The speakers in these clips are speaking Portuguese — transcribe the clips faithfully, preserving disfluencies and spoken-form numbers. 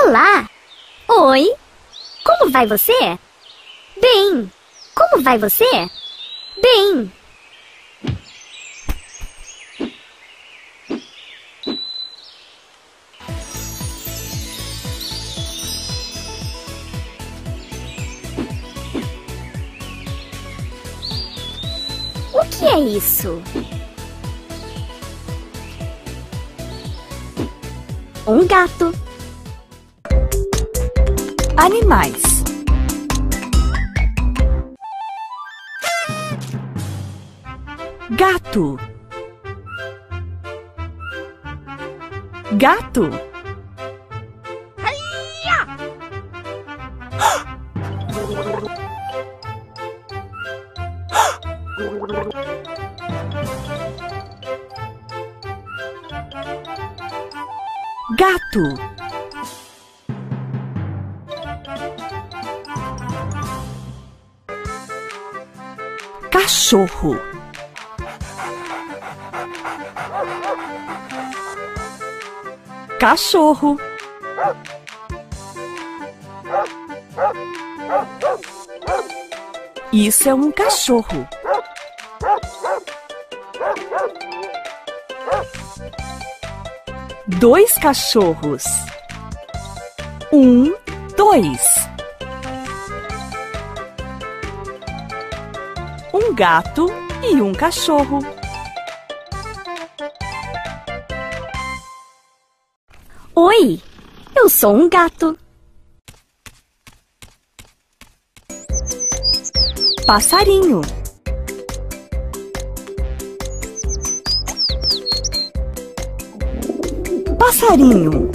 Olá! Oi! Como vai você? Bem! Como vai você? Bem! O que é isso? Um gato. Animais. Gato. Gato. Gato. Cachorro. Cachorro. Isso é um cachorro. Dois cachorros. Um, dois. Um gato e um cachorro. Oi! Eu sou um gato. Passarinho. Passarinho.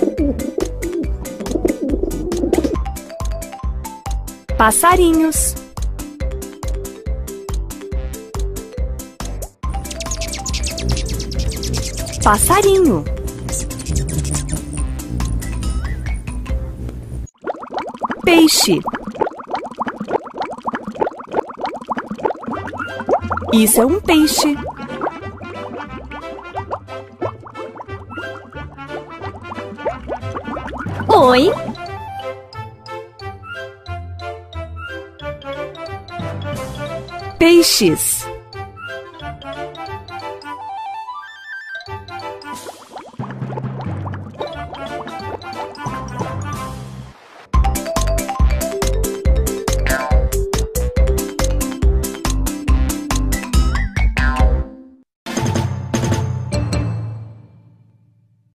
Passarinhos. Passarinho. Peixe. Isso é um peixe. Oi! Peixes.